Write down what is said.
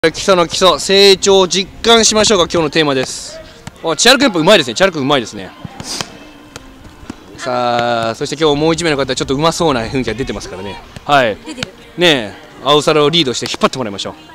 基礎の基礎、成長を実感しましょうが今日のテーマです。千原君やっぱうまいですね。千原君うまいですね。さあ、そして今日もう1名の方ちょっとうまそうな雰囲気が出てますからね。はい。ねえ、青皿をリードして引っ張ってもらいましょう。